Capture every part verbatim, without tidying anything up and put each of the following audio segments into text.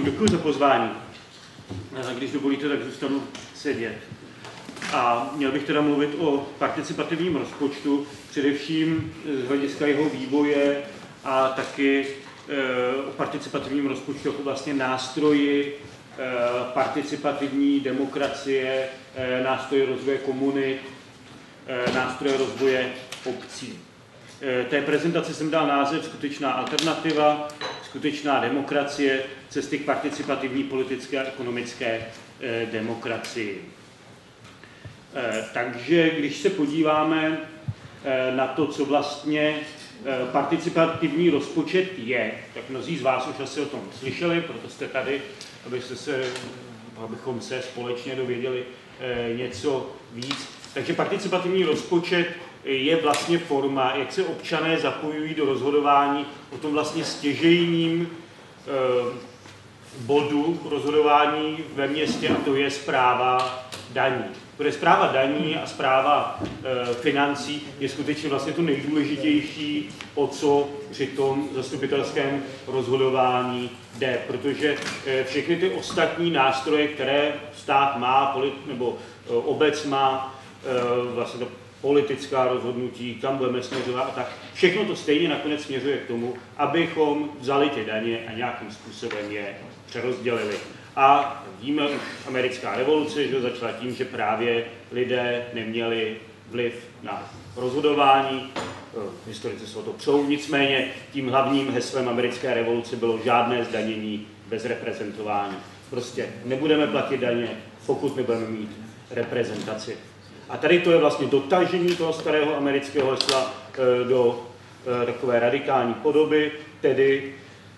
Děkuji za pozvání. Když dovolíte, tak zůstanu sedět. A měl bych teda mluvit o participativním rozpočtu, především z hlediska jeho vývoje a taky e, o participativním rozpočtu jako vlastně nástroji e, participativní demokracie, e, nástroje rozvoje komunit, e, nástroje rozvoje obcí. E, té prezentaci jsem dal název Skutečná alternativa, skutečná demokracie, cesty k participativní politické a ekonomické e, demokracii. E, takže když se podíváme e, na to, co vlastně e, participativní rozpočet je, tak mnozí z vás už asi o tom slyšeli, proto jste tady, abyste se, abychom se společně dověděli e, něco víc. Takže participativní rozpočet je vlastně forma, jak se občané zapojují do rozhodování o tom vlastně stěžejním e, bodu rozhodování ve městě, a to je správa daní. Protože správa daní a správa e, financí je skutečně vlastně to nejdůležitější, o co při tom zastupitelském rozhodování jde. Protože e, všechny ty ostatní nástroje, které stát má, polit, nebo e, obec má, e, vlastně to politická rozhodnutí, kam budeme směřovat a tak. Všechno to stejně nakonec směřuje k tomu, abychom vzali ty daně a nějakým způsobem je přerozdělili. A víme už americká revoluce, že začala tím, že právě lidé neměli vliv na rozhodování. Historici se o to přou, nicméně tím hlavním heslem americké revoluce bylo žádné zdanění bez reprezentování. Prostě nebudeme platit daně, pokud nebudeme mít reprezentaci. A tady to je vlastně dotažení toho starého amerického hesla do takové radikální podoby, tedy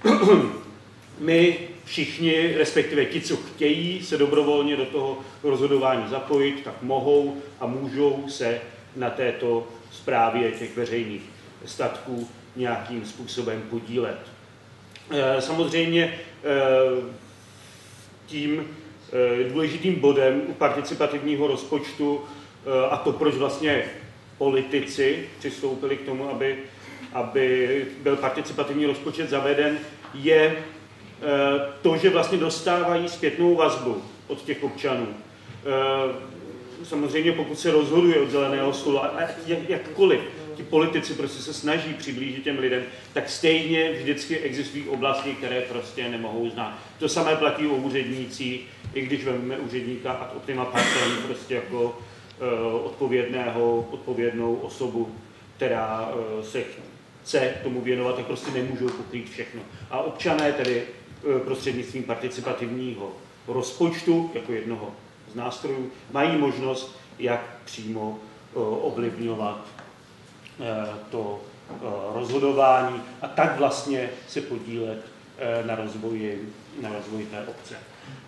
my všichni, respektive ti, co chtějí se dobrovolně do toho rozhodování zapojit, tak mohou a můžou se na této správě těch veřejných statků nějakým způsobem podílet. Samozřejmě tím důležitým bodem u participativního rozpočtu, a to, proč vlastně politici přistoupili k tomu, aby, aby byl participativní rozpočet zaveden, je to, že vlastně dostávají zpětnou vazbu od těch občanů. Samozřejmě pokud se rozhoduje od zeleného stolu, a jak, jakkoliv ti politici prostě se snaží přiblížit těm lidem, tak stejně vždycky existují oblasti, které prostě nemohou znát. To samé platí o úřednících, i když vezmeme úředníka ad optima partem prostě jako odpovědného, odpovědnou osobu, která se chce tomu věnovat, tak prostě nemůžou pokrýt všechno. A občané tedy prostřednictvím participativního rozpočtu, jako jednoho z nástrojů, mají možnost, jak přímo ovlivňovat to rozhodování a tak vlastně se podílet na rozvoji, na rozvoji té obce.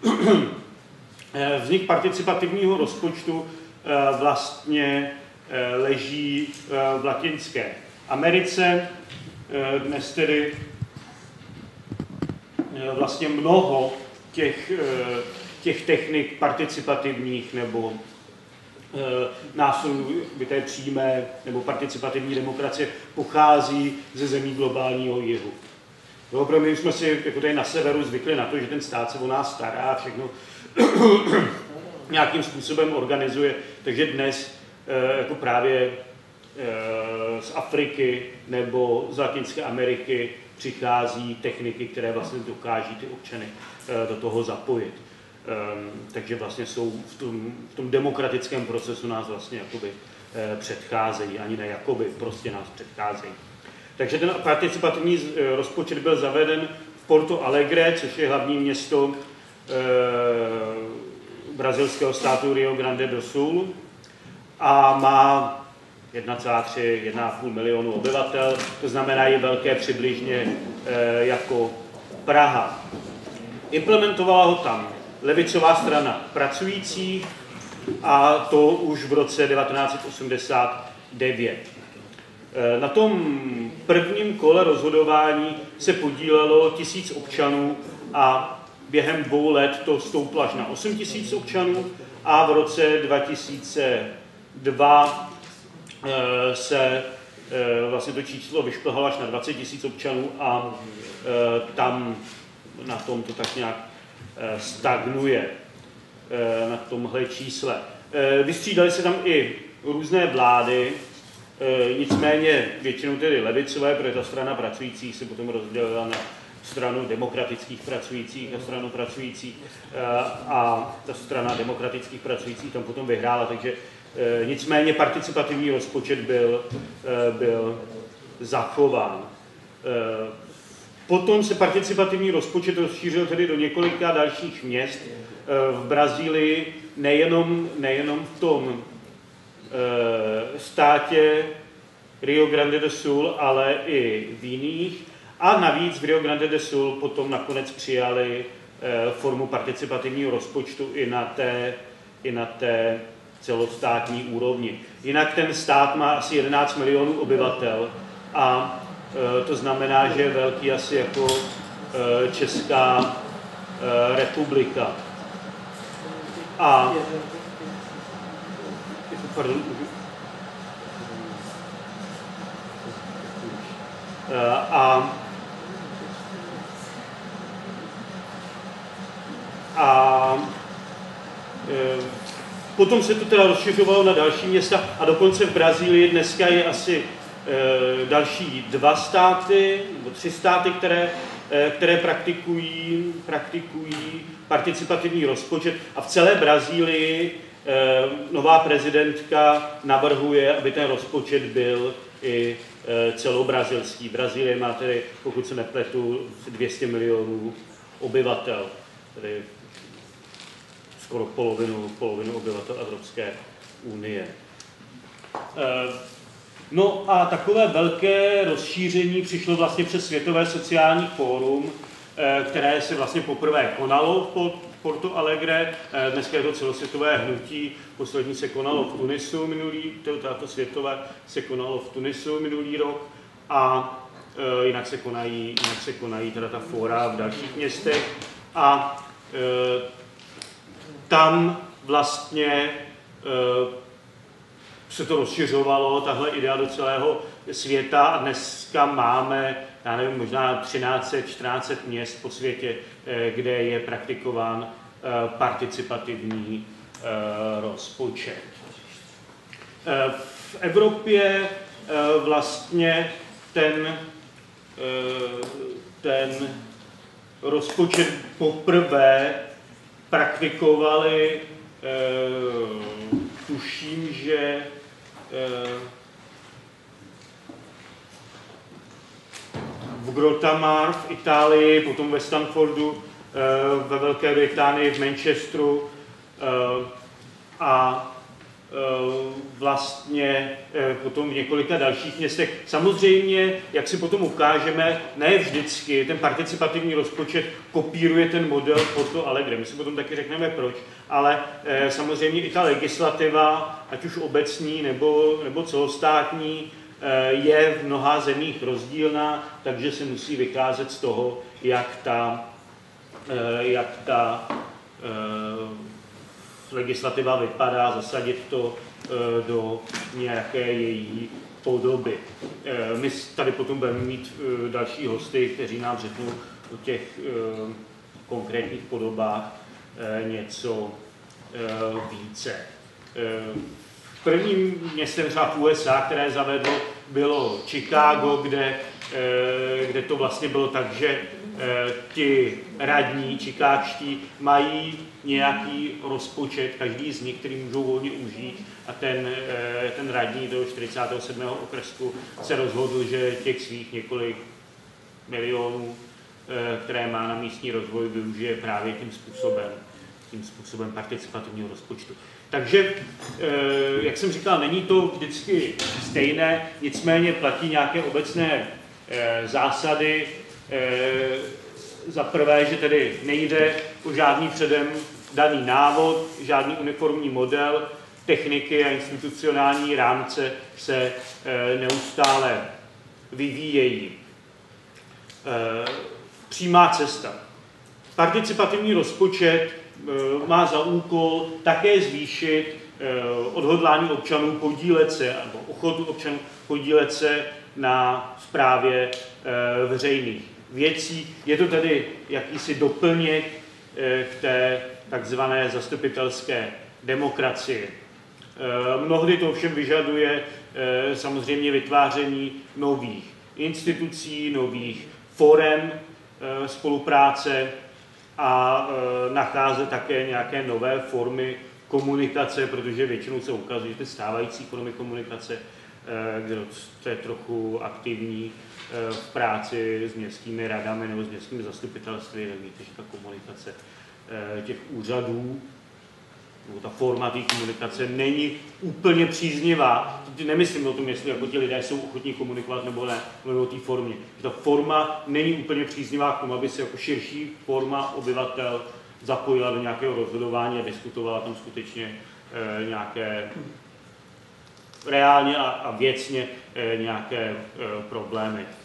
Vznik participativního rozpočtu vlastně leží v Latinské Americe. Dnes tedy vlastně mnoho těch, těch technik participativních nebo nástrojů té přímé nebo participativní demokracie pochází ze zemí globálního jihu. No, protože my jsme si jako tady na severu zvykli na to, že ten stát se o nás stará a všechno nějakým způsobem organizuje, takže dnes jako právě z Afriky nebo z Latinské Ameriky přichází techniky, které vlastně dokáží ty občany do toho zapojit. Takže vlastně jsou v tom, v tom demokratickém procesu nás vlastně jakoby předcházejí, ani ne jakoby, prostě nás předcházejí. Takže ten participativní rozpočet byl zaveden v Porto Alegre, což je hlavní město brazilského státu Rio Grande do Sul a má jedna celá tři, jedna celá pět milionu obyvatel, to znamená je velké přibližně e, jako Praha. Implementovala ho tam levicová strana pracujících a to už v roce devatenáct set osmdesát devět. E, na tom prvním kole rozhodování se podílelo tisíc občanů a během dvou let to stouplo až na osm tisíc občanů a v roce dva tisíce dva se vlastně to číslo vyšplhalo až na dvacet tisíc občanů a tam na tom to tak nějak stagnuje na tomhle čísle. Vystřídaly se tam i různé vlády, nicméně většinou tedy levicové, protože ta strana pracujících se potom rozdělila na stranu demokratických pracujících a stranu pracujících a ta strana demokratických pracujících tam potom vyhrála, takže nicméně participativní rozpočet byl, byl zachován. Potom se participativní rozpočet rozšířil tedy do několika dalších měst v Brazílii, nejenom, nejenom v tom státě Rio Grande do Sul, ale i v jiných. A navíc v Rio Grande do Sul potom nakonec přijali formu participativního rozpočtu i na té, i na té celostátní úrovni. Jinak ten stát má asi jedenáct milionů obyvatel a to znamená, že je velký asi jako Česká republika. A pardon, a a potom se to teda rozšiřovalo na další města a dokonce v Brazílii dneska je asi další dva státy, nebo tři státy, které, které praktikují, praktikují participativní rozpočet a v celé Brazílii nová prezidentka navrhuje, aby ten rozpočet byl i celobrazilský. Brazílie má tedy, pokud se nepletu, dvě stě milionů obyvatel, tedy skoro polovinu, polovinu obyvatel Evropské unie. No a takové velké rozšíření přišlo vlastně přes Světové sociální fórum, které se vlastně poprvé konalo v Porto Alegre. Dneska je to celosvětové hnutí, poslední se konalo v Tunisu minulý, tato světové se konalo v Tunisu minulý rok a jinak se konají, jinak se konají teda ta fóra v dalších městech a tam vlastně se to rozšiřovalo, tahle idea do celého světa a dneska máme, já nevím, možná třináct set, čtrnáct set měst po světě, kde je praktikován participativní rozpočet. V Evropě vlastně ten, ten rozpočet poprvé praktikovali, tuším, že v Grotamar v Itálii, potom ve Stanfordu, ve Velké Británii, v Manchesteru a vlastně potom v několika dalších městech. Samozřejmě, jak si potom ukážeme, ne vždycky ten participativní rozpočet kopíruje ten model Porto Alegre. My si potom taky řekneme proč, ale samozřejmě i ta legislativa, ať už obecní nebo, nebo celostátní, je v mnoha zemích rozdílná, takže se musí vycházet z toho, jak ta, jak ta legislativa vypadá, zasadit to do nějaké její podoby. My tady potom budeme mít další hosty, kteří nám řeknou o těch konkrétních podobách něco více. Prvním městem třeba v U S A, které zavedlo, bylo Chicago, kde, kde to vlastně bylo tak, že ti radní čikáčtí mají nějaký rozpočet, každý z nich, který můžou volně užít a ten, ten radní do čtyřicátého sedmého okrsku se rozhodl, že těch svých několik milionů, které má na místní rozvoj, využije právě tím způsobem, tím způsobem participativního rozpočtu. Takže, jak jsem říkal, není to vždycky stejné, nicméně platí nějaké obecné zásady. Za prvé, že tedy nejde o žádný předem daný návod, žádný uniformní model, techniky a institucionální rámce se neustále vyvíjejí. Přímá cesta. Participativní rozpočet má za úkol také zvýšit odhodlání občanů podílet se, nebo ochotu občanů podílet se na správě veřejných věcí. Je to tedy jakýsi doplněk k té takzvané zastupitelské demokracii. Mnohdy to ovšem vyžaduje samozřejmě vytváření nových institucí, nových forem spolupráce a nacházet také nějaké nové formy komunikace, protože většinou se ukazuje, že ty stávající formy komunikace, kde to je trochu aktivní v práci s městskými radami nebo s městskými zastupitelství, tak víte, že ta komunikace těch úřadů nebo ta forma té komunikace není úplně příznivá. Nemyslím o tom, jestli jako ti lidé jsou ochotní komunikovat nebo ne, nebo o té formě. Ta forma není úplně příznivá k tomu, aby se jako širší forma obyvatel zapojila do nějakého rozhodování a diskutovala tam skutečně e, nějaké reálně a, a věcně e, nějaké e, problémy. E,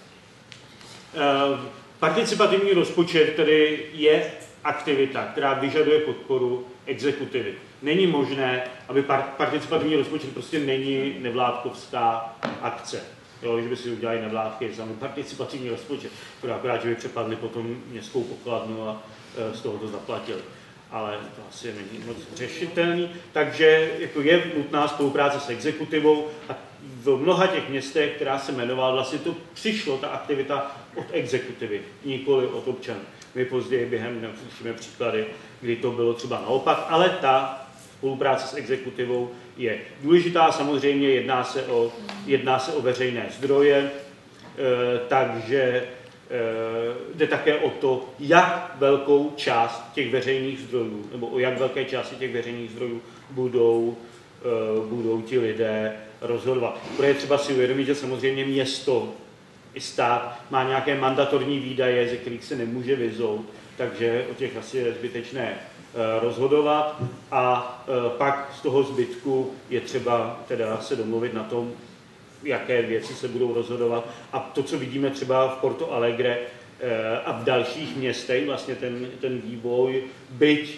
participativní rozpočet tedy je aktivita, která vyžaduje podporu exekutivy. Není možné, aby participativní rozpočet prostě není nevládkovská akce. Jo, že by si udělali nevládky sami participativní rozpočet, který akorát, že by přepadli potom městskou pokladnu a e, z toho to zaplatili. Ale to asi není moc řešitelný. Takže jako je nutná spolupráce s exekutivou a v mnoha těch městech, která se jmenovala, vlastně to přišlo, ta aktivita od exekutivy, nikoli od občanů. My později během uslyšíme příklady, kdy to bylo třeba naopak, ale ta spolupráce s exekutivou je důležitá. Samozřejmě jedná se o, jedná se o veřejné zdroje, e, takže e, jde také o to, jak velkou část těch veřejných zdrojů, nebo o jak velké části těch veřejných zdrojů budou, e, budou ti lidé rozhodovat. Protože je třeba si uvědomit, že samozřejmě město i stát má nějaké mandatorní výdaje, ze kterých se nemůže vyzout, takže o těch asi je zbytečné rozhodovat a pak z toho zbytku je třeba teda se domluvit na tom, jaké věci se budou rozhodovat. A to, co vidíme třeba v Porto Alegre a v dalších městech, vlastně ten, ten vývoj, byť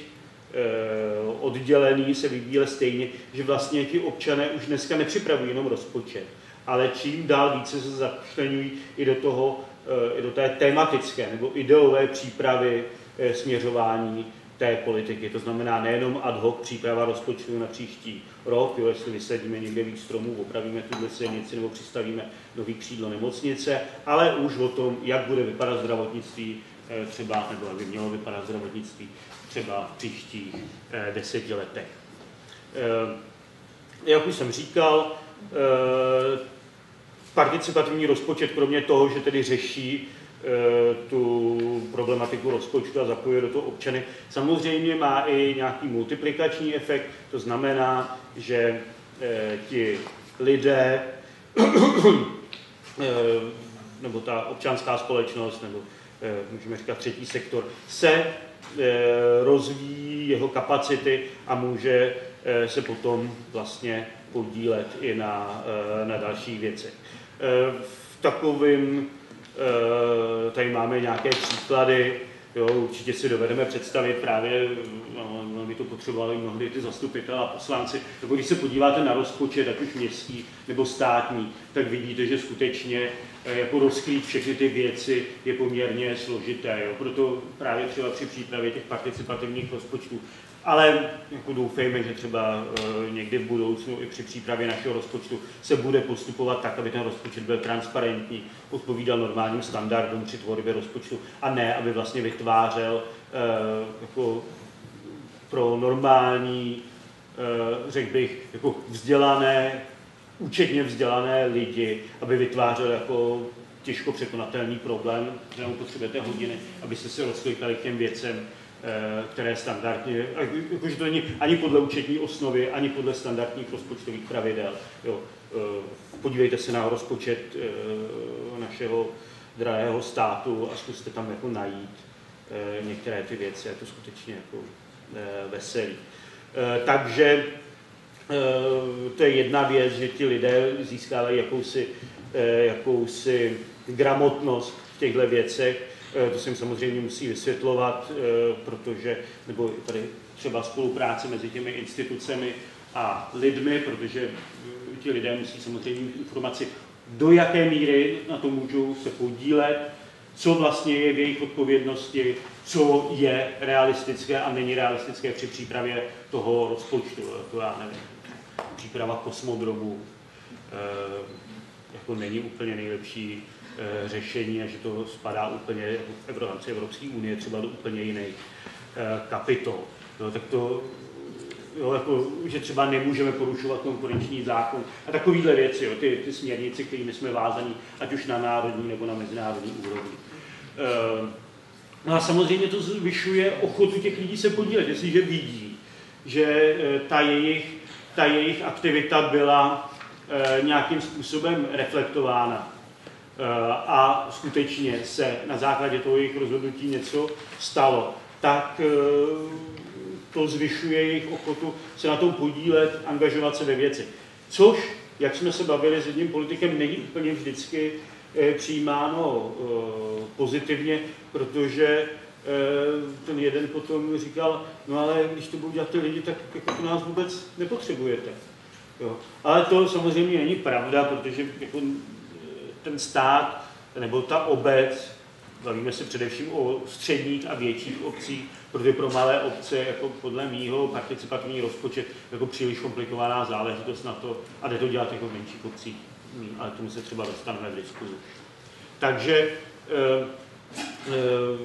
oddělený, se vyvíjel stejně, že vlastně ti občané už dneska nepřipravují jenom rozpočet, ale čím dál více se začleňují i do toho, i do té tematické nebo ideové přípravy směřování té politiky. To znamená nejenom ad hoc příprava rozpočtu na příští rok, jo, jestli vysadíme někde víc stromů, opravíme tuhle silnici nebo přistavíme nový křídlo nemocnice, ale už o tom, jak bude vypadat zdravotnictví třeba, nebo jak by mělo vypadat zdravotnictví třeba v příštích eh, deseti letech. Eh, jak už jsem říkal, eh, participativní rozpočet, kromě toho, že tedy řeší tu problematiku rozpočtu a zapojuje do toho občany, samozřejmě má i nějaký multiplikační efekt, to znamená, že eh, ti lidé, eh, nebo ta občanská společnost, nebo eh, můžeme říkat třetí sektor, se eh, rozvíjí jeho kapacity a může eh, se potom vlastně podílet i na, eh, na dalších věcech. Eh, v takovém tady máme nějaké příklady, jo, určitě si dovedeme představit právě, no, my to potřebovali mnohdy ty zastupitelé a poslanci, nebo když se podíváte na rozpočet, ať už městský nebo státní, tak vidíte, že skutečně jako rozkrýt všechny ty věci je poměrně složité, jo, proto právě třeba při přípravě těch participativních rozpočtů. Ale jako doufejme, že třeba e, někdy v budoucnu i při přípravě našeho rozpočtu se bude postupovat tak, aby ten rozpočet byl transparentní, odpovídal normálním standardům při tvorbě rozpočtu a ne, aby vlastně vytvářel e, jako pro normální, e, řekl bych, jako vzdělané, účetně vzdělané lidi, aby vytvářel jako těžko překonatelný problém, kterému potřebujete hodiny, aby se se rozklikali k těm věcem, které standardně, jakože to není ani podle účetní osnovy, ani podle standardních rozpočtových pravidel. Jo. Podívejte se na rozpočet našeho drahého státu a zkuste tam jako najít některé ty věci, je to skutečně jako veselý. Takže to je jedna věc, že ti lidé získávají jakousi, jakousi gramotnost v těchto věcech. To se jim samozřejmě musí vysvětlovat, protože, nebo tady třeba spolupráce mezi těmi institucemi a lidmi, protože ti lidé musí samozřejmě mít informaci, do jaké míry na to můžou se podílet, co vlastně je v jejich odpovědnosti, co je realistické a není realistické při přípravě toho rozpočtu. To já nevím, příprava kosmodromu jako není úplně nejlepší řešení a že to spadá úplně v rámci Evropské unie třeba do úplně jiných kapitol. No, tak to, jo, jako, že třeba nemůžeme porušovat konkurenční zákon a takovéhle věci, jo, ty, ty směrnice, kterými jsme vázaní, ať už na národní nebo na mezinárodní úrovni. No a samozřejmě to zvyšuje ochotu těch lidí se podílet, jestliže vidí, že ta jejich, ta jejich aktivita byla nějakým způsobem reflektována a skutečně se na základě toho jejich rozhodnutí něco stalo, tak to zvyšuje jejich ochotu se na tom podílet, angažovat se ve věci. Což, jak jsme se bavili s jedním politikem, není úplně vždycky přijímáno pozitivně, protože ten jeden potom říkal, no ale když to budou dělat ty lidi, tak jako to nás vůbec nepotřebujete. Jo. Ale to samozřejmě není pravda, protože jako ten stát nebo ta obec, bavíme se především o středních a větších obcích, protože pro malé obce, jako podle mýho, participativní rozpočet jako příliš komplikovaná záležitost na to, a jde to dělat jako v menších obcích, ale tomu se třeba dostaneme v diskuzi. Takže e, e,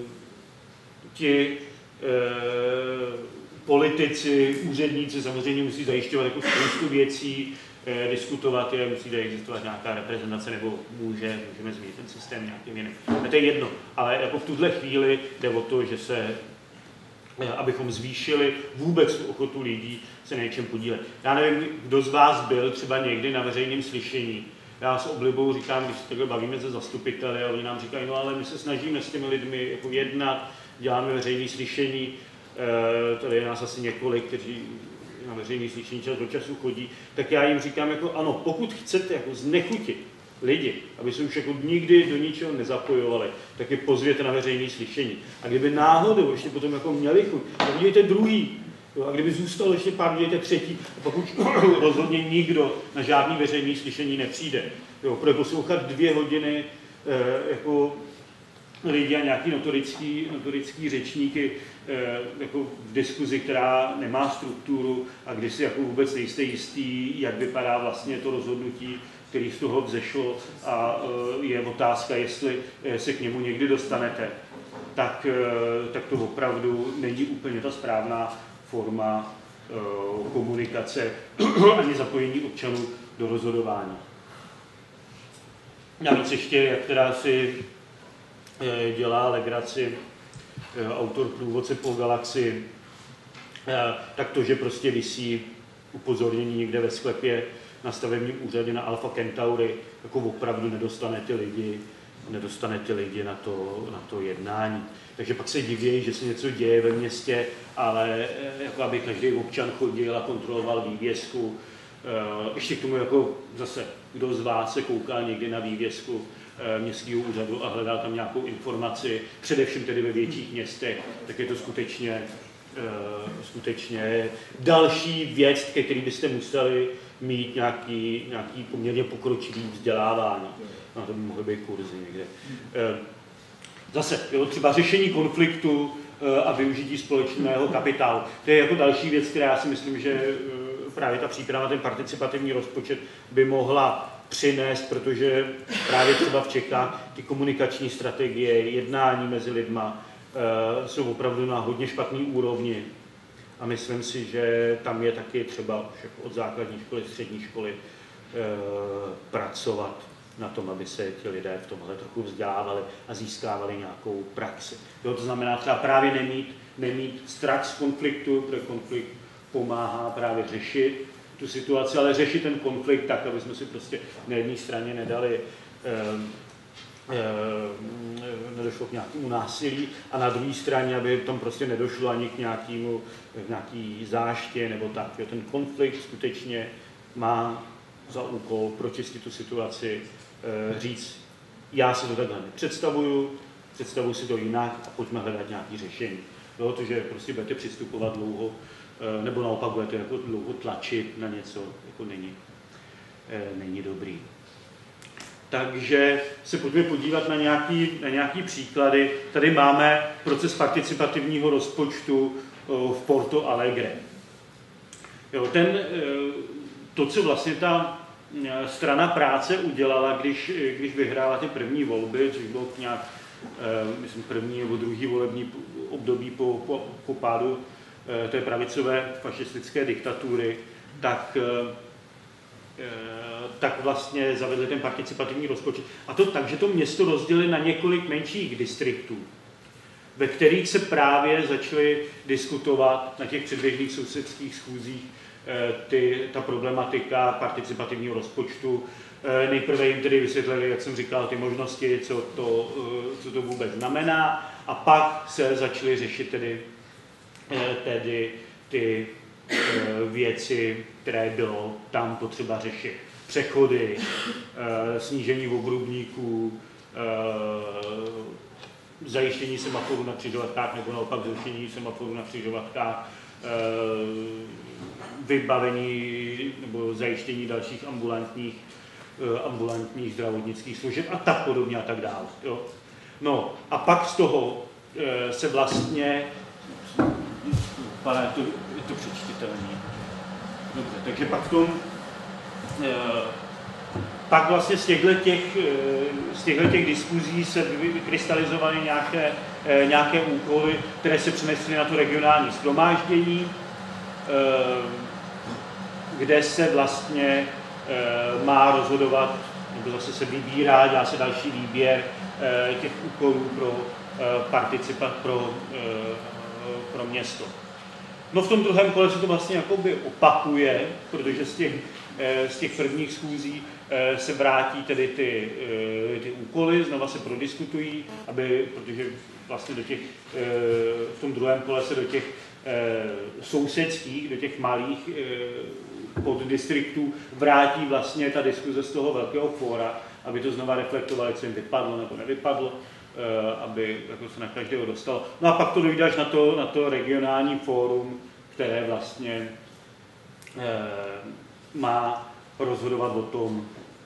ti e, politici, úředníci samozřejmě musí zajišťovat jako spoustu věcí, eh, diskutovat je, musí existovat nějaká reprezentace, nebo může, můžeme změnit ten systém nějakým jiným. A to je jedno, ale jako v tuhle chvíli jde o to, že se, eh, abychom zvýšili vůbec tu ochotu lidí se na něčem podílet. Já nevím, kdo z vás byl třeba někdy na veřejném slyšení. Já s oblibou říkám, když se takhle bavíme se zastupiteli a oni nám říkají, no ale my se snažíme s těmi lidmi jako jednat, děláme veřejné slyšení. Tady je nás asi několik, kteří na veřejný slyšení čas do času chodí, tak já jim říkám, jako ano, pokud chcete jako znechutit lidi, aby se už jako nikdy do ničeho nezapojovali, tak je pozvěte na veřejné slyšení. A kdyby náhodou ještě potom jako měli chuť, tak udělejte druhý. Jo, a kdyby zůstalo ještě pár, udělejte třetí. A pokud rozhodně nikdo na žádný veřejný slyšení nepřijde, jo, bude poslouchat dvě hodiny eh, jako lidi a nějaký notorický, notorický řečníky eh, jako v diskuzi, která nemá strukturu a kdy si jako vůbec nejste jistý, jak vypadá vlastně to rozhodnutí, který z toho vzešlo a eh, je otázka, jestli eh, se k němu někdy dostanete, tak, eh, tak to opravdu není úplně ta správná forma eh, komunikace ani zapojení občanů do rozhodování. Navíc ještě, jak teda si dělá legraci autor Průvodce po galaxii, tak to, že prostě visí upozornění někde ve sklepě na stavebním úřadě na Alpha Centauri, jako opravdu nedostane ty lidi, nedostane ty lidi na to, na to jednání. Takže pak se diví, že se něco děje ve městě, ale jako aby každý občan chodil a kontroloval vývězku. Ještě k tomu jako zase, kdo z vás se kouká někdy na vývězku městského úřadu a hledá tam nějakou informaci, především tedy ve větších městech, tak je to skutečně, skutečně další věc, ke který byste museli mít nějaký, nějaký poměrně pokročilý vzdělávání. No, to by mohly být kurzy někde. Zase, jo, třeba řešení konfliktu a využití společného kapitálu. To je jako další věc, která já si myslím, že právě ta příprava, ten participativní rozpočet by mohla přinést, protože právě třeba v Čechách ty komunikační strategie, jednání mezi lidma e, jsou opravdu na hodně špatný úrovni. A myslím si, že tam je taky třeba už jako od základní školy, střední školy e, pracovat na tom, aby se ti lidé v tomhle trochu vzdělávali a získávali nějakou praxi. Jo, to znamená třeba právě nemít, nemít strach z konfliktu, protože konflikt pomáhá právě řešit tu situaci, ale řešit ten konflikt tak, aby jsme si prostě na jedné straně nedali, eh, eh, nedošlo k nějakému násilí a na druhé straně, aby tam prostě nedošlo ani k nějakému, k nějaký záště nebo tak. Jo, ten konflikt skutečně má za úkol pročistit tu situaci, eh, říct, já si to takhle nepředstavuju, představuju si to jinak a pojďme hledat nějaké řešení. Jo, to, že prostě budete přistupovat dlouho, nebo naopak budete jako dlouho tlačit na něco, jako není, není dobrý. Takže se pojďme podívat na nějaký, na nějaký příklady. Tady máme proces participativního rozpočtu v Porto Alegre. Jo, ten, to, co vlastně ta strana práce udělala, když, když vyhrála ty první volby, což bylo nějak, myslím, první nebo druhý volební období po, po, po pádu té pravicové fašistické diktatury, tak, tak vlastně zavedli ten participativní rozpočet. A to tak, že to město rozdělili na několik menších distriktů, ve kterých se právě začaly diskutovat na těch předběžných sousedských schůzích ty, ta problematika participativního rozpočtu. Nejprve jim tedy vysvětlili, jak jsem říkal, ty možnosti, co to, co to vůbec znamená, a pak se začaly řešit tedy, tedy ty věci, které bylo tam potřeba řešit. Přechody, snížení obrubníků, zajištění semaforů na křižovatkách nebo naopak zrušení semaforů na křižovatkách, vybavení nebo zajištění dalších ambulantních, ambulantních zdravotnických služeb a tak podobně a tak dále. Jo. No a pak z toho se vlastně, pane, to, je to přečtitelné. Dobře, takže pak v tom, pak vlastně z těchto těch, z těchto těch diskuzí se vykrystalizovaly nějaké, nějaké úkoly, které se přenesly na to regionální shromáždění, kde se vlastně má rozhodovat, nebo zase se vybírá, dělá se další výběr těch úkolů pro participat, pro, pro město. No v tom druhém kole se to vlastně jakoby opakuje, protože z těch, z těch prvních schůzí se vrátí tedy ty, ty úkoly, znova se prodiskutují, aby, protože vlastně do těch, v tom druhém kole se do těch sousedských, do těch malých poddistriktů vrátí vlastně ta diskuze z toho velkého fóra, aby to znova reflektovali, co jim vypadlo nebo nevypadlo, aby jako se na každého dostalo. No a pak to dojde až na to, na to regionální fórum, které vlastně má rozhodovat o tom,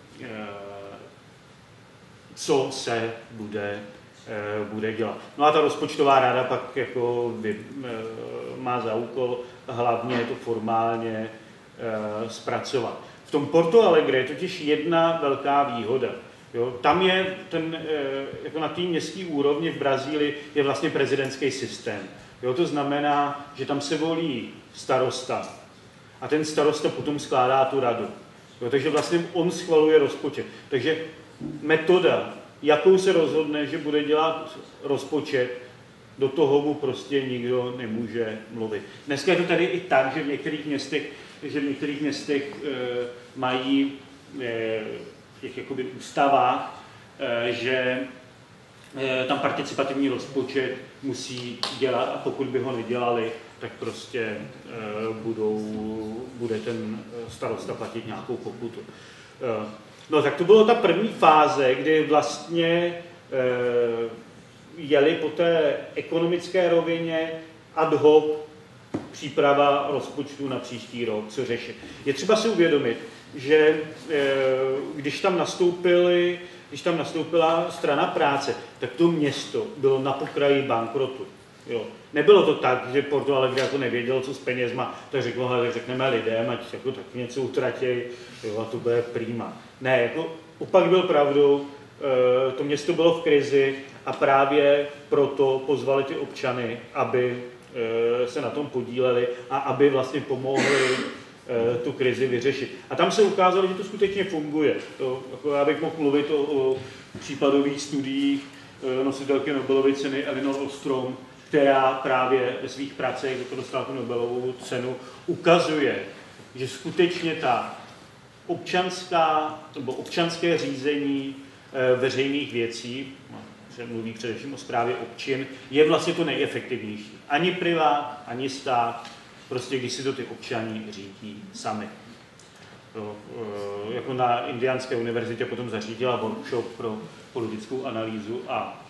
co se bude, bude dělat. No a ta rozpočtová rada pak jako vy, má za úkol hlavně to formálně zpracovat. V tom Porto Alegre je totiž jedna velká výhoda. Jo? Tam je ten, jako na té městské úrovni v Brazílii je vlastně prezidentský systém. Jo? To znamená, že tam se volí starosta a ten starosta potom skládá tu radu. Jo? Takže vlastně on schvaluje rozpočet. Takže metoda, jakou se rozhodne, že bude dělat rozpočet, do toho mu prostě nikdo nemůže mluvit. Dneska je to tady i tak, že v některých městech, že v některých městech e, mají e, v těch jakoby ústavách, e, že e, tam participativní rozpočet musí dělat a pokud by ho nedělali, tak prostě e, budou, bude ten starosta platit nějakou pokutu. E, no tak to bylo ta první fáze, kdy vlastně e, jeli po té ekonomické rovině ad hoc příprava rozpočtu na příští rok, co řešit. Je třeba si uvědomit, že když tam nastoupili, když tam nastoupila strana práce, tak to město bylo na pokraji bankrotu. Jo. Nebylo to tak, že Porto Alegre jako nevědělo, co s penězma, tak řeklo, hele, řekneme lidem, ať jako taky něco utratí, jo, a to bude prima. Ne, jako opak byl pravdou, to město bylo v krizi a právě proto pozvali ty občany, aby se na tom podíleli a aby vlastně pomohli tu krizi vyřešit. A tam se ukázalo, že to skutečně funguje. To, jako já bych mohl mluvit o, o případových studiích nositelky Nobelovy ceny Elinor Ostrom, která právě ve svých pracích, jako dostala tu Nobelovu cenu, ukazuje, že skutečně ta občanská, nebo občanské řízení veřejných věcí, se mluví především o správě občin, je vlastně to nejefektivnější. Ani privát, ani stát, prostě když si to ty občani řídí sami. To, jako na Indiánské univerzitě potom zařídila workshop pro politickou analýzu a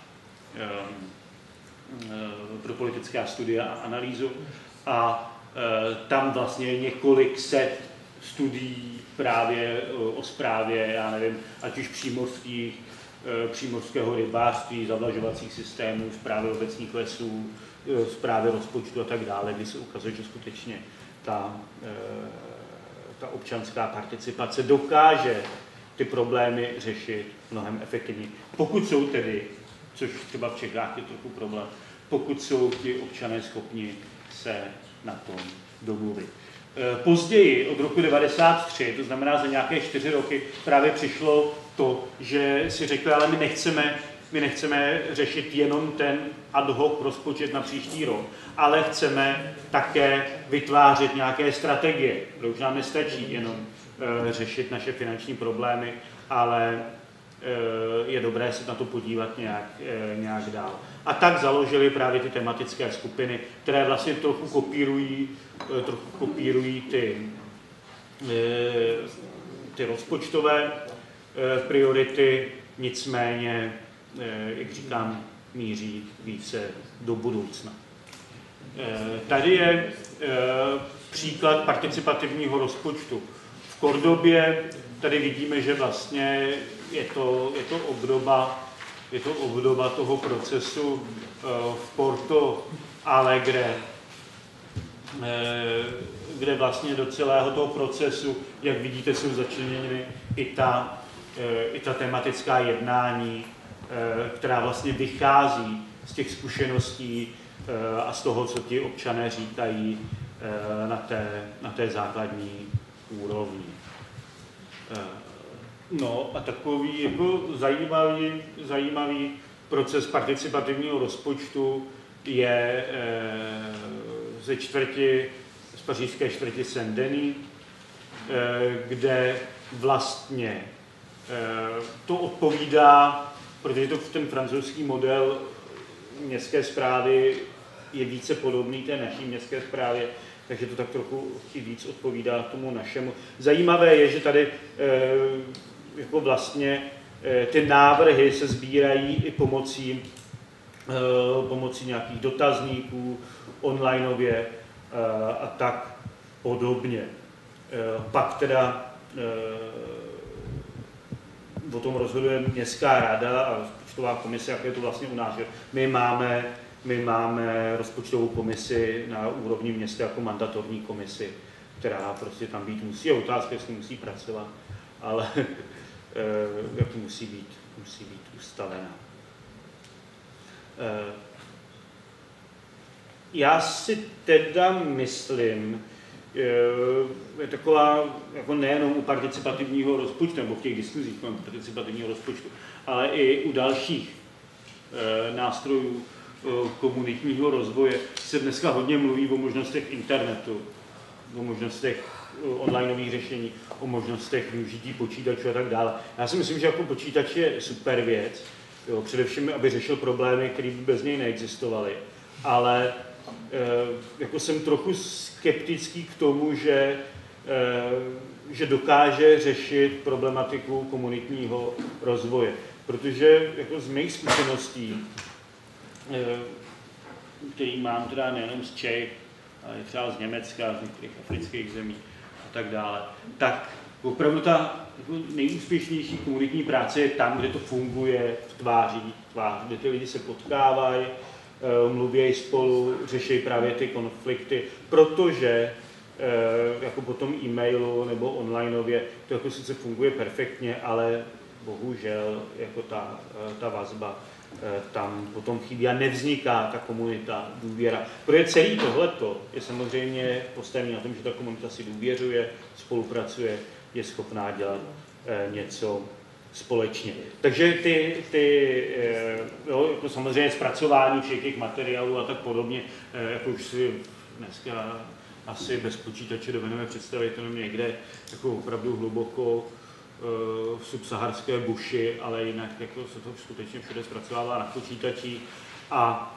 pro politické studie a analýzu a tam vlastně několik set studií právě o správě, já nevím, ať už přímořských, přímořského rybářství, zavlažovacích systémů, správy obecních lesů, správy rozpočtu a tak dále, kdy se ukazuje, že skutečně ta, ta občanská participace dokáže ty problémy řešit mnohem efektivněji. Pokud jsou tedy, což třeba v Čechách je trochu problém, pokud jsou ti občané schopni se na tom domluvit. Později, od roku devadesát tři, to znamená za nějaké čtyři roky, právě přišlo to, že si řekli, ale my nechceme, my nechceme řešit jenom ten ad hoc rozpočet na příští rok, ale chceme také vytvářet nějaké strategie, protože už nám nestačí jenom e, řešit naše finanční problémy, ale e, je dobré se na to podívat nějak, e, nějak dál. A tak založili právě ty tematické skupiny, které vlastně trochu kopírují, e, trochu kopírují ty, e, ty rozpočtové e, priority, nicméně, e, jak říkám, míří více do budoucna. Tady je příklad participativního rozpočtu. V Kordobě tady vidíme, že vlastně je to, je to, obdoba, je to obdoba toho procesu v Porto Alegre, kde vlastně do celého toho procesu, jak vidíte, jsou začleněny i ta, i ta tematická jednání, která vlastně vychází z těch zkušeností a z toho, co ti občané říkají na té, na té základní úrovni. No a takový jako zajímavý, zajímavý proces participativního rozpočtu je ze čtvrti, z pařížské čtvrti Saint-Denis, kde vlastně to odpovídá, protože to ten francouzský model městské správy je více podobný té naší městské správě, takže to tak trochu i víc odpovídá tomu našemu. Zajímavé je, že tady jako vlastně ty návrhy se sbírají i pomocí, pomocí nějakých dotazníků, onlineově a tak podobně. Pak teda o tom rozhoduje městská rada a rozpočtová komise, jak je to vlastně u nás. My máme, my máme rozpočtovou komisi na úrovni města jako mandatorní komisi, která prostě tam být musí. Je otázka, jestli musí pracovat, ale jak to musí být, musí být ustavená. Já si teda myslím, je taková, jako nejenom u participativního rozpočtu, nebo v těch diskuzích kolem participativního rozpočtu, ale i u dalších e, nástrojů e, komunitního rozvoje se dneska hodně mluví o možnostech internetu, o možnostech onlineových řešení, o možnostech využití počítačů a tak dále. Já si myslím, že jako počítač je super věc, jo, především, aby řešil problémy, které by bez něj neexistovaly, ale jako jsem trochu skeptický k tomu, že, že dokáže řešit problematiku komunitního rozvoje. Protože jako z mých zkušeností, který mám teda nejenom z Čech, ale třeba z Německa, z některých afrických zemí a tak dále, tak opravdu ta jako nejúspěšnější komunitní práce je tam, kde to funguje v tváří, tvář, kde ty lidi se potkávají, mluví spolu, řeší právě ty konflikty, protože jako po tom e-mailu nebo onlineově to jako sice funguje perfektně, ale bohužel jako ta, ta vazba tam potom chybí a nevzniká ta komunita, důvěra. Protože celý tohleto je samozřejmě postavený na tom, že ta komunita si důvěřuje, spolupracuje, je schopná dělat něco společně. Takže ty, ty jo, jako samozřejmě zpracování všech těch materiálů a tak podobně, jako už si dneska asi bez počítače dovedeme představit jenom někde jako opravdu hluboko v subsaharské buši, ale jinak jako se to skutečně všude zpracovává na počítačích a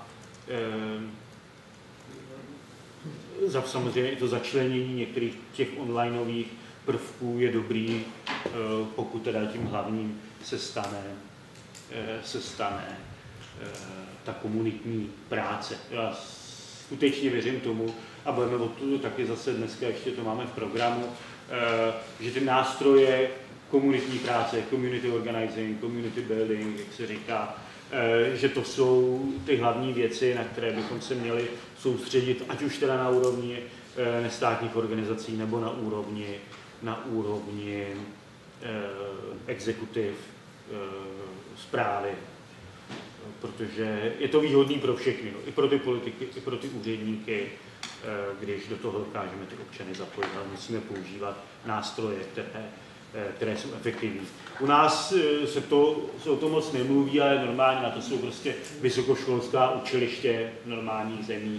e, za samozřejmě to začlenění některých těch onlineových prvků je dobrý, e, pokud teda tím hlavním se stane, e, se stane e, ta komunitní práce. Já skutečně věřím tomu, a budeme o to taky zase dneska ještě to máme v programu, že ty nástroje komunitní práce, community organizing, community building, jak se říká, že to jsou ty hlavní věci, na které bychom se měli soustředit, ať už teda na úrovni nestátních organizací nebo na úrovni, na úrovni exekutiv, správy, protože je to výhodný pro všechny, no, i pro ty politiky, i pro ty úředníky, když do toho dokážeme ty občany zapojit, ale musíme používat nástroje, které, které jsou efektivní. U nás se, to, se o tom moc nemluví, ale normálně na to jsou prostě vysokoškolská učiliště v normálních zemích,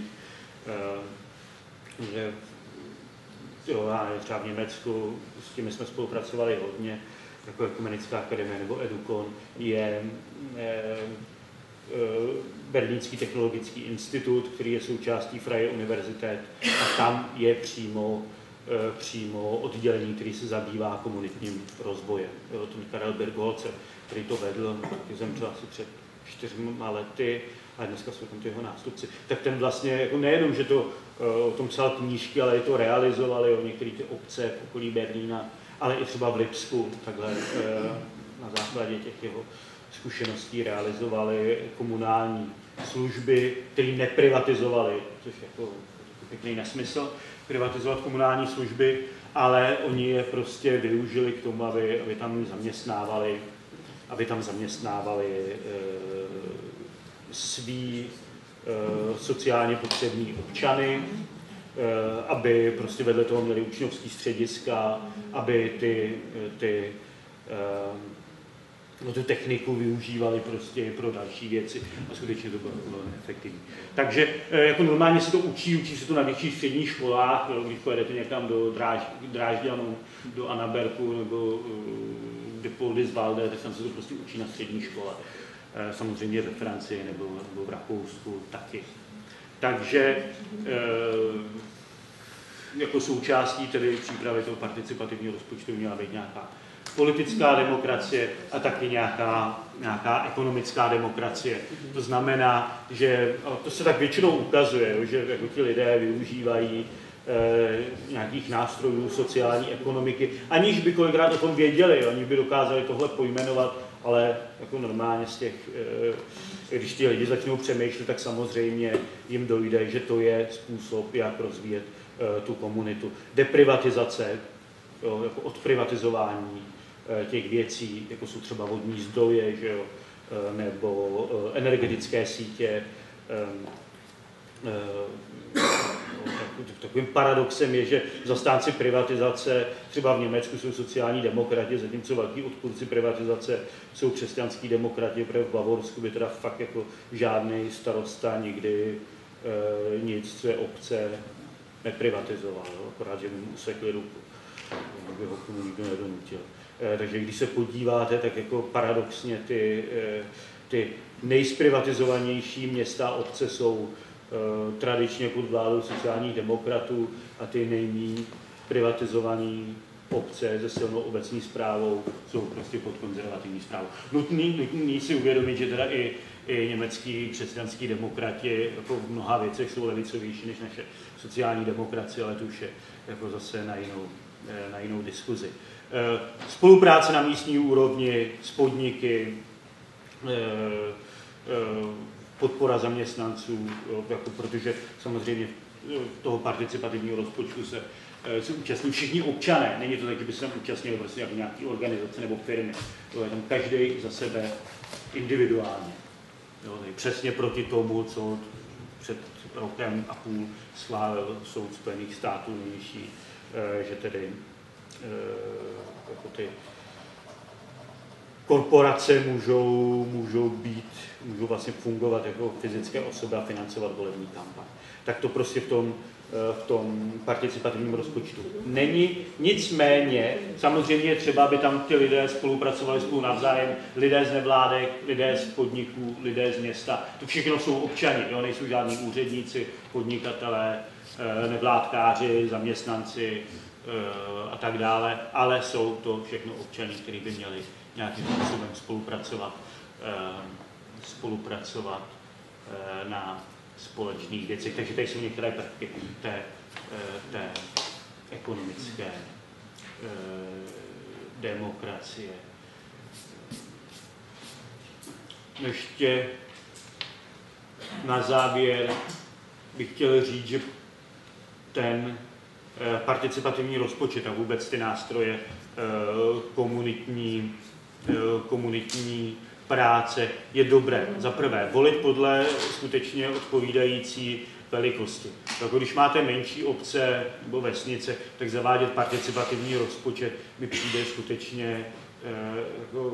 že jo, třeba v Německu, s tím jsme spolupracovali hodně, jako Ekumenická akademie nebo Edukon, je, je Berlínský technologický institut, který je součástí Freie Universität, a tam je přímo, přímo oddělení, který se zabývá komunitním rozvojem. Jo, ten Karel Birkholzer, který to vedl, zemřel asi před čtyřma lety, a dneska jsou tam ty jeho nástupci. Tak ten vlastně, jako nejenom, že to o tom psal knížky, ale i to realizovali, jo, některé ty obce v okolí Berlína, ale i třeba v Lipsku, takhle na základě těch jeho zkušeností realizovali komunální služby, které neprivatizovali, což je jako pěkný nesmysl, privatizovat komunální služby, ale oni je prostě využili k tomu, aby, aby tam zaměstnávali, aby tam zaměstnávali e, svý e, sociálně potřební občany, e, aby prostě vedle toho měli učňovský střediska, aby ty, ty e, no, tu techniku využívali prostě pro další věci a skutečně to bylo, bylo efektivní. Takže jako normálně se to učí, učí se to na větších středních školách, když pojedete někam do Dráž, Drážďanů, do Annabergu nebo do Poldiswalde, tak tam se to prostě učí na střední škole. Samozřejmě ve Francii nebo, nebo v Rakousku taky. Takže jako součástí tedy přípravy toho participativního rozpočtu měla být nějaká politická demokracie a taky nějaká, nějaká ekonomická demokracie. To znamená, že to se tak většinou ukazuje, že jako ti lidé využívají e, nějakých nástrojů sociální ekonomiky, aniž by kolikrát o tom věděli, aniž by dokázali tohle pojmenovat, ale jako normálně z těch, e, když ti lidi začnou přemýšlet, tak samozřejmě jim dojde, že to je způsob, jak rozvíjet e, tu komunitu. Deprivatizace, jo, jako odprivatizování těch věcí, jako jsou třeba vodní zdroje, že jo, nebo energetické sítě. Takovým paradoxem je, že zastánci privatizace, třeba v Německu jsou sociální demokrati, zatímco velký odpůrci privatizace jsou křesťanský demokrati, protože v Bavorsku by teda fakt jako žádný starosta nikdy nic své obce neprivatizoval, jo? Akorát, že by mu usekli ruku, aby ho k tomu nikdo nedonutil. Takže když se podíváte, tak jako paradoxně ty, ty nejsprivatizovanější města a obce jsou tradičně pod vládou sociálních demokratů a ty nejméně privatizované obce se silnou obecní správou jsou prostě pod konzervativní správou. Nutný, nutný si uvědomit, že teda i, i německý křesťanský demokrati jako v mnoha věcech jsou levicovější než naše sociální demokracie, ale to už je jako zase na jinou, na jinou diskuzi. Spolupráce na místní úrovni s podniky, podpora zaměstnanců, jako protože samozřejmě toho participativního rozpočtu se, se účastní všichni občané. Není to tak, že by se tam účastnili prostě jako nějaké organizace nebo firmy. To je tam každý za sebe individuálně. Jo, přesně proti tomu, co před rokem a půl schválil soud Spojených států nejvyšší, že tedy jako ty korporace můžou, můžou být, můžou vlastně fungovat jako fyzické osoby a financovat volební kampaň. Tak to prostě v tom, v tom participativním rozpočtu není. Nicméně, samozřejmě třeba, aby tam ty lidé spolupracovali spolu navzájem, lidé z nevládek, lidé z podniků, lidé z města. To všechno jsou občani, jo? Nejsou žádní úředníci, podnikatelé, nevládkáři, zaměstnanci a tak dále, ale jsou to všechno občany, kteří by měli nějakým způsobem spolupracovat, spolupracovat na společných věcech. Takže tady jsou některé prvky té, té ekonomické demokracie. Ještě na závěr bych chtěl říct, že ten participativní rozpočet a vůbec ty nástroje komunitní, komunitní práce je dobré. Za prvé, volit podle skutečně odpovídající velikosti. Jako když máte menší obce nebo vesnice, tak zavádět participativní rozpočet mi přijde skutečně jako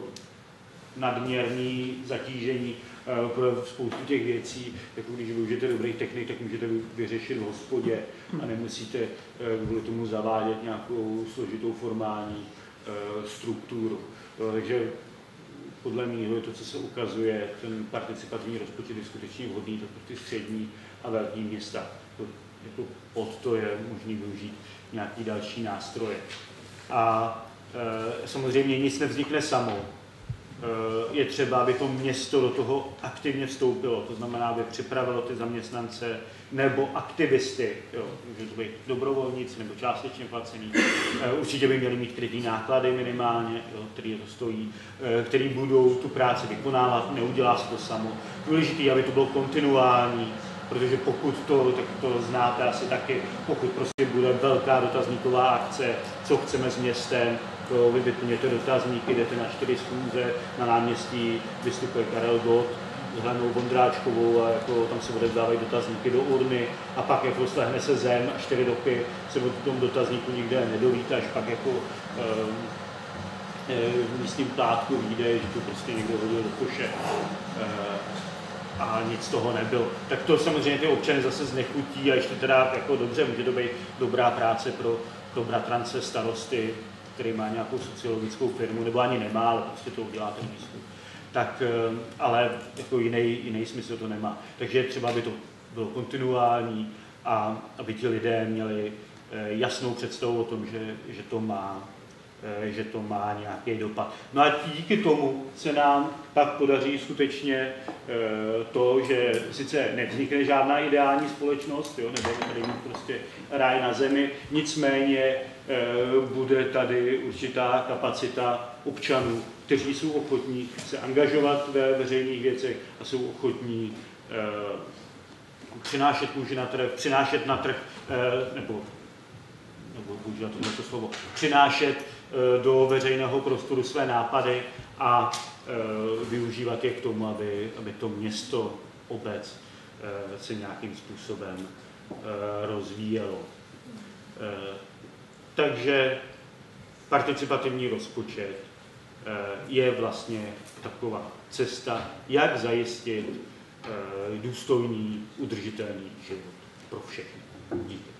nadměrný zatížení pro spoustu těch věcí, jako když využijete dobrý technik, tak můžete vyřešit v hospodě a nemusíte kvůli tomu zavádět nějakou složitou formální strukturu. Takže podle mého je to, co se ukazuje, ten participativní rozpočet je skutečně vhodný pro ty střední a velké města. Jako pod to je možný využít nějaký další nástroje. A e, samozřejmě nic nevznikne samo. Je třeba, aby to město do toho aktivně vstoupilo, to znamená, aby připravilo ty zaměstnance nebo aktivisty, jo, může to být dobrovolníci nebo částečně placený, určitě by měli mít krytý náklady minimálně, jo, který to stojí, který budou tu práci vykonávat, neudělá se to samo. Důležitý, aby to bylo kontinuální, protože pokud to, tak to znáte asi taky, pokud prostě bude velká dotazníková akce, co chceme s městem, to vy vyplněte dotazníky, jdete na čtyři schůze, na náměstí vystupuje Karel Gott s Hlenou Vondráčkovou a jako, tam se odevzdávají dotazníky do urny a pak jako slehne se zem a čtyři roky se o tom dotazníku nikde nedovíte, až pak jako um, v místním plátku vyjde, že to prostě někdo hodil do koše. Uh, a nic z toho nebylo. Tak to samozřejmě ty občany zase znechutí a ještě teda jako dobře, může to být dobrá práce pro, pro bratrance starosty, který má nějakou sociologickou firmu, nebo ani nemá, ale prostě to udělá ten výzkum. Tak, ale jako jiný, jiný smysl to nemá. Takže třeba by to bylo kontinuální a aby ti lidé měli jasnou představu o tom, že, že to má že to má nějaký dopad. No a díky tomu se nám pak podaří skutečně to, že sice nevznikne žádná ideální společnost, jo, nebo tady mít prostě ráj na zemi, nicméně bude tady určitá kapacita občanů, kteří jsou ochotní se angažovat ve veřejných věcech a jsou ochotní přinášet muži na trh, přinášet na trh, nebo nebo používat to slovo, přinášet do veřejného prostoru své nápady a e, využívat je k tomu, aby, aby to město, obec e, se nějakým způsobem e, rozvíjelo. E, takže participativní rozpočet e, je vlastně taková cesta, jak zajistit e, důstojný, udržitelný život pro všechny. Díky.